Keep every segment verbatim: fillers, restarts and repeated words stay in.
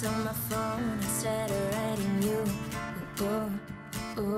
text on my phone instead of writing you. Ooh, ooh,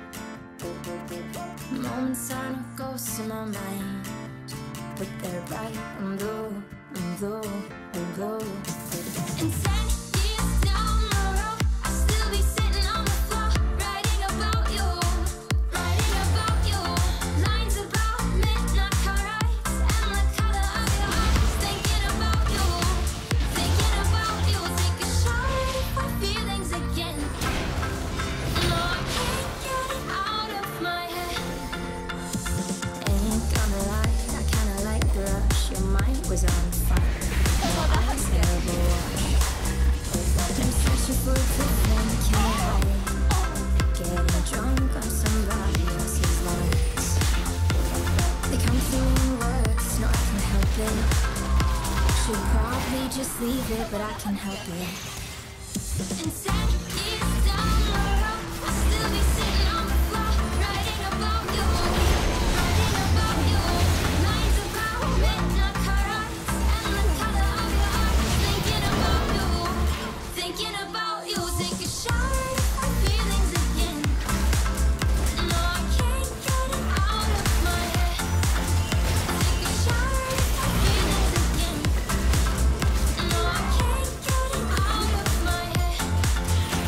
ooh. Moments are no ghosts in my mind, but they're right. I'm blue, I'm blue, I'm blue. And ten years down the road, I'll still be sitting on the floor, writing about you, writing about you. Lines about midnight car rides and the color of your eyes. Thinking about you, thinking about you. Take a shot at my feelings again. No, I can't get it out of my head. Ain't gonna lie, I kinda like the rush. Your mind was on fire. Eyes never wash. I'm searching for the thing I can't hide. Getting drunk on somebody else's lines. They come through in words, no, I can help it. Should probably just leave it, but I can help it. And ten years down the road, I'll still be sitting on the floor, writing about you, writing about you. Lines about midnight car rides and the color of your eyes. Thinking about you, thinking about you. Take a shot at my feelings again. No, I can't get it out of my head. Take a shot at my feelings again. No, I can't get it out of my head.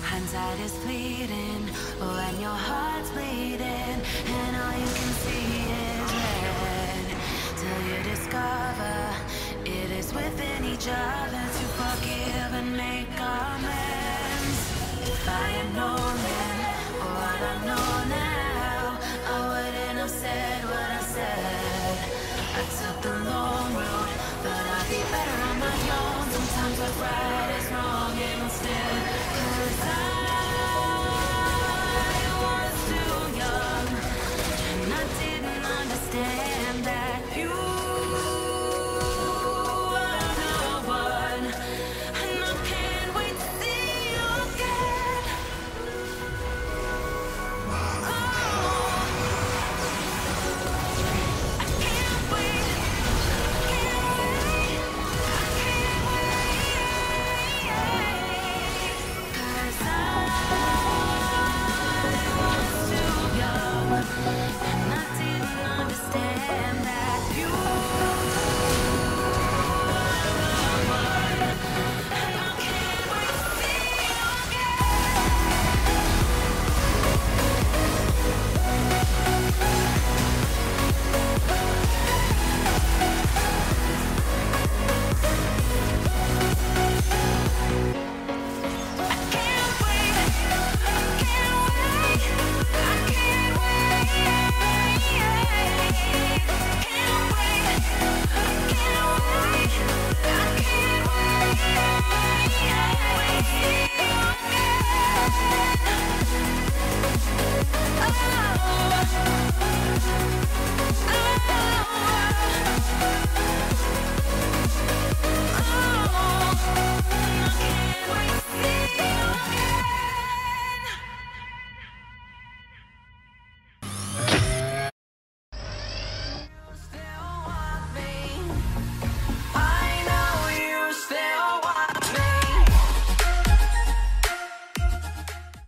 Hindsight is fleeting when your heart's bleeding and all you can see is red. Till you discover it is within each other to forgive and make amends.